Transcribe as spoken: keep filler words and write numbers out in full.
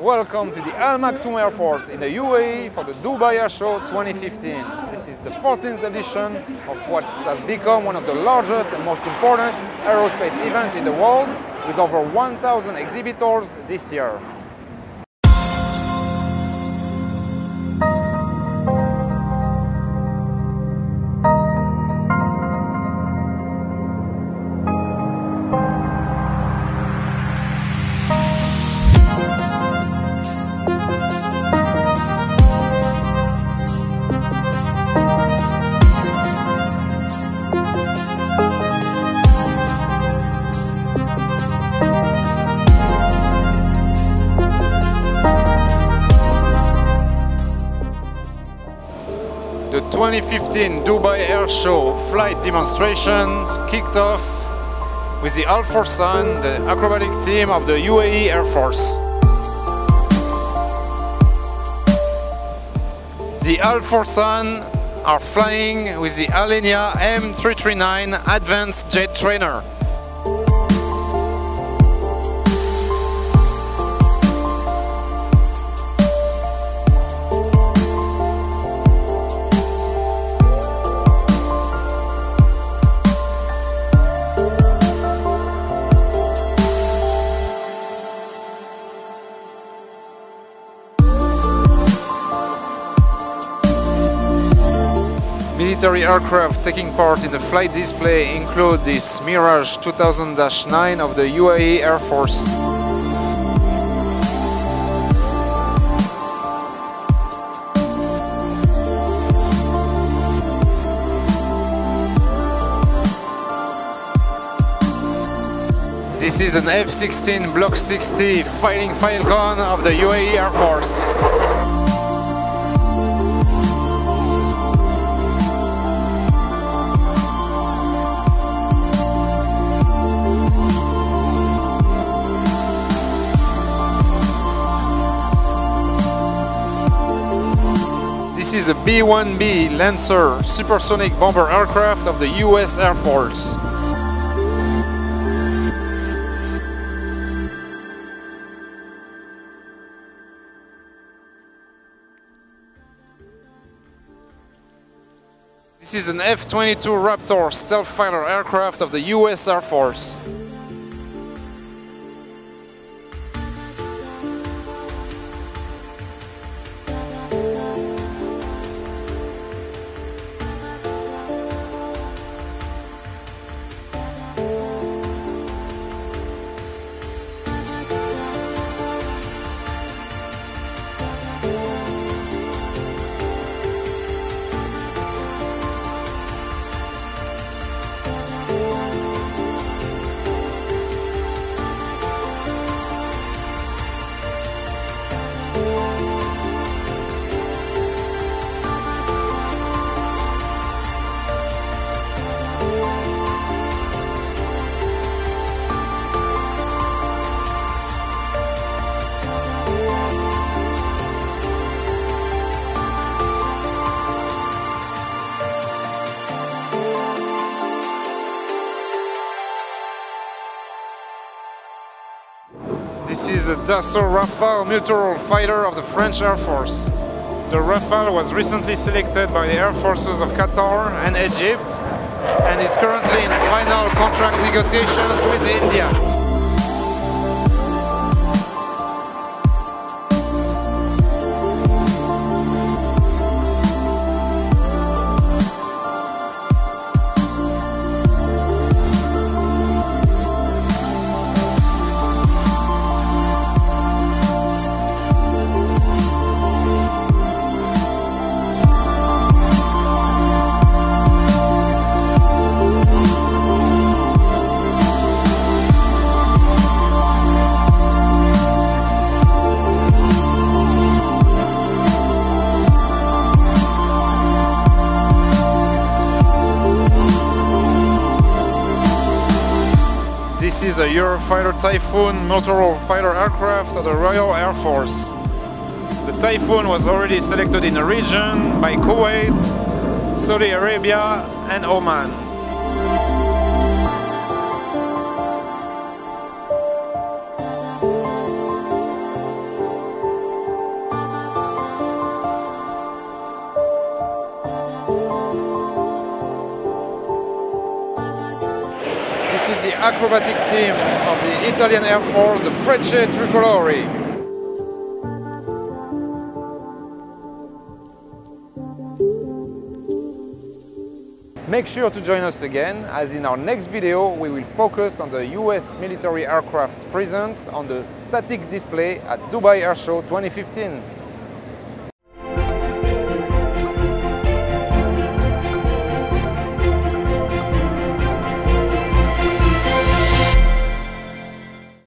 Welcome to the Al Maktoum Airport in the U A E for the Dubai Airshow twenty fifteen. This is the fourteenth edition of what has become one of the largest and most important aerospace events in the world, with over one thousand exhibitors this year. The twenty fifteen Dubai Airshow flight demonstrations kicked off with the Fursan, the acrobatic team of the U A E Air Force. The Fursan are flying with the Alenia M three thirty-nine Advanced Jet Trainer. Military aircraft taking part in the flight display include this Mirage two thousand dash nine of the U A E Air Force. This is an F sixteen Block sixty Fighting Falcon of the U A E Air Force. This is a B one B Lancer supersonic bomber aircraft of the U S Air Force. This is an F twenty-two Raptor stealth fighter aircraft of the U S Air Force. This is a Dassault Rafale multi-role fighter of the French Air Force. The Rafale was recently selected by the Air Forces of Qatar and Egypt and is currently in final contract negotiations with India. This is a Eurofighter Typhoon multi-role fighter aircraft of the Royal Air Force. The Typhoon was already selected in the region by Kuwait, Saudi Arabia and Oman. is the acrobatic team of the Italian Air Force, the Frecce Tricolori. Make sure to join us again, as in our next video we will focus on the U S military aircraft presence on the static display at Dubai Airshow twenty fifteen.